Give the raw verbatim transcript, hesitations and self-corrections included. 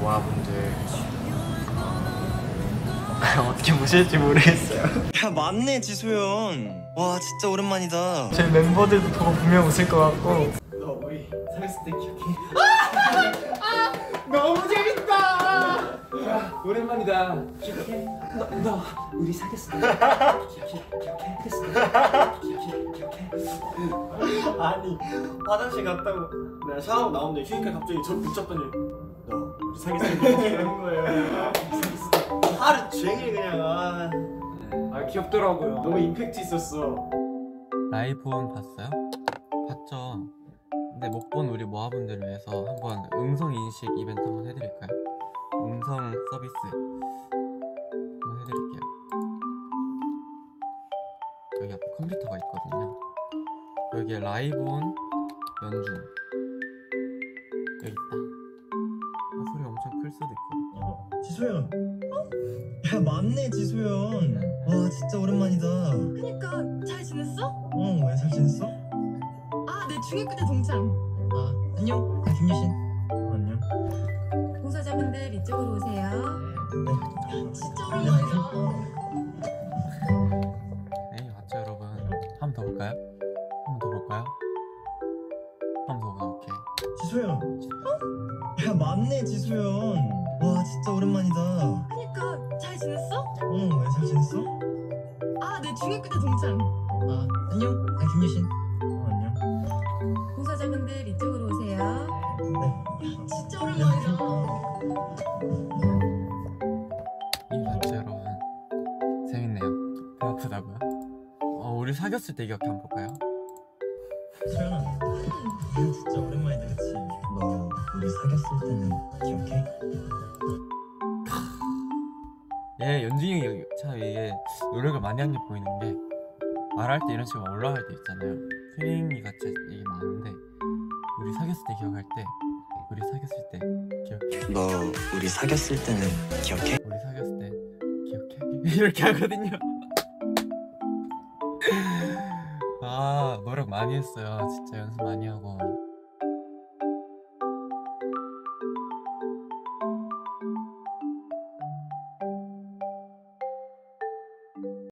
모아분들 어떻게 모실지 모르겠어요. 야 맞네 지소연. 와 진짜 오랜만이다. 저희 멤버들도 보고 분명 웃을 것 같고. 너 우리 사귀었을 때 기억해? 아! 너무 재밌다! 야 오랜만이다. 기억해? 너, 너 우리 사귀었을 때 기억해? 기억해? 기억해? 기억해? 기억해? 아니 화장실 갔다고 내가 샤워하고 나오는데 휴니까 갑자기 저 붙잡더니 너 우리 사귀었을 때 기억해? 이러는 거예요. 하루 종일 그냥 아... 아 귀엽더라고요. 너무 임팩트 있었어. 라이브온 봤어요? 봤죠. 근데 못 본 우리 모아분들을 위해서 한번 음성 인식 이벤트 한번 해드릴까요? 음성 서비스 한번 해드릴게요. 여기 앞에 컴퓨터가 있거든요. 여기에 라이브온 연중 여기 있다. 어, 소리 엄청 클 수도 있거든요. 지소연. 야 맞네 지소연. 와 진짜 오랜만이다. 그니까 잘 지냈어? 어 왜 잘 지냈어? 아, 내 중학교 때 동창. 아 안녕. 나 김유신. 어, 안녕. 봉사자분들 이쪽으로 오세요. 네. 진짜 오랜만이다. 네 맞죠 여러분. 한 번 더 볼까요? 한 번 더 볼까요? 한 번 더 볼까요? 오케이. 지소연. 어? 야 맞네 지소연. 와 진짜 오랜만이다. 그니까 잘 지냈어? 어 왜 잘 지냈어? 아, 내 중학교 때 동창. 아 안녕. 나 김유신. 어 안녕. 봉사자분들 이쪽으로 오세요. 네. 진짜 오랜만이다. 이 맞죠 여러분. 재밌네요. 배 아프다고요? 어 우리 사귀었을 때 기억해 한번 볼까요? 소연아. 야 진짜 오랜만이다 그치? 너 우리 사귀었을 때는 기억해? 얘 연준이 형이 참 이게 노력을 많이 한 게 보이는 게 말할 때 이런 식으로 올라갈 때 있잖아요. 혜린이가 진짜 얘기 많은데 우리 사귀었을 때 기억할 때 우리 사귀었을 때 기억해? 너 우리 사귀었을 때는 기억해? 우리 사귀었을 때 기억해? 이렇게 하거든요. 아 노력 많이 했어요. 진짜 연습 많이 하고